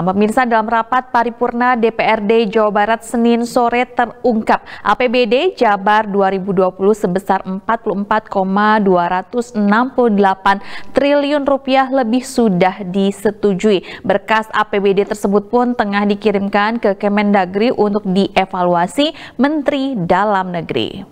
Pemirsa, dalam rapat paripurna DPRD Jawa Barat Senin sore terungkap APBD Jabar 2020 sebesar 44,268 triliun rupiah lebih sudah disetujui. Berkas APBD tersebut pun tengah dikirimkan ke Kemendagri untuk dievaluasi Menteri Dalam Negeri.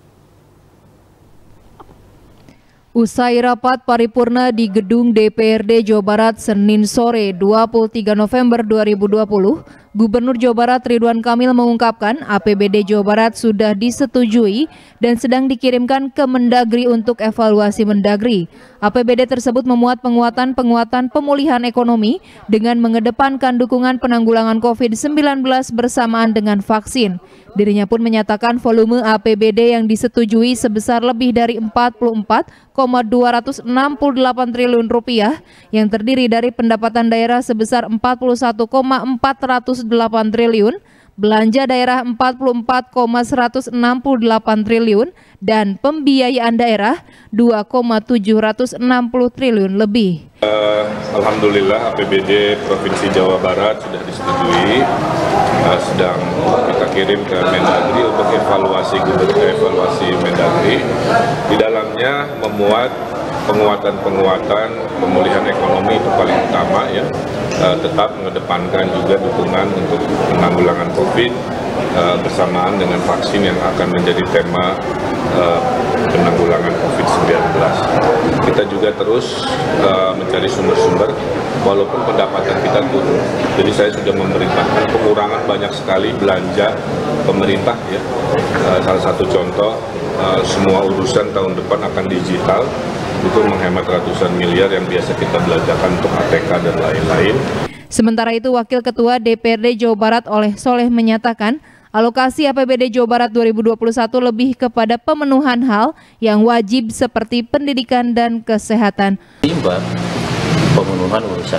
Usai rapat paripurna di gedung DPRD Jawa Barat Senin sore 23 November 2020, Gubernur Jawa Barat Ridwan Kamil mengungkapkan APBD Jawa Barat sudah disetujui dan sedang dikirimkan ke Mendagri untuk evaluasi Mendagri. APBD tersebut memuat penguatan pemulihan ekonomi dengan mengedepankan dukungan penanggulangan COVID-19 bersamaan dengan vaksin. Dirinya pun menyatakan volume APBD yang disetujui sebesar lebih dari 44,268 triliun rupiah yang terdiri dari pendapatan daerah sebesar 41,408 triliun, belanja daerah 44,168 triliun, dan pembiayaan daerah 2,760 triliun lebih. Alhamdulillah APBD Provinsi Jawa Barat sudah disetujui, sedang kita kirim ke Mendagri untuk evaluasi Mendagri. Di dalamnya memuat penguatan pemulihan ekonomi itu paling utama ya, tetap mengedepankan juga dukungan untuk penanggulangan COVID bersamaan dengan vaksin yang akan menjadi tema penanggulangan COVID-19. Kita juga terus mencari sumber-sumber walaupun pendapatan kita turun. Jadi saya sudah memerintahkan pengurangan banyak sekali belanja pemerintah ya. Salah satu contoh, semua urusan tahun depan akan digital, itu menghemat ratusan miliar yang biasa kita belanjakan untuk ATK dan lain-lain. Sementara itu, Wakil Ketua DPRD Jawa Barat Oleh Soleh menyatakan alokasi APBD Jawa Barat 2021 lebih kepada pemenuhan hal yang wajib seperti pendidikan dan kesehatan. Timbang pemenuhan urusan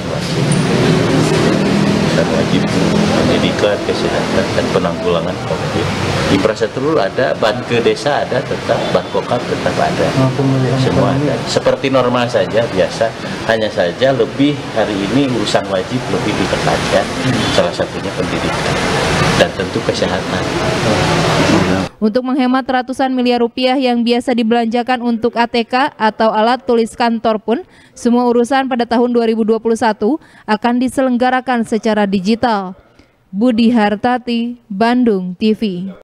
wajib pendidikan, kesehatan, dan penanggulangan COVID. Infrastruktur ada, ban ke desa ada, tetap ban kokap tetap ada, semua ada. Seperti normal saja, biasa. Hanya saja lebih hari ini urusan wajib lebih ditekankan, salah satunya pendidikan dan tentu kesehatan. Untuk menghemat ratusan miliar rupiah yang biasa dibelanjakan untuk ATK atau alat tulis kantor pun, semua urusan pada tahun 2021 akan diselenggarakan secara digital. Budi Hartati, Bandung TV.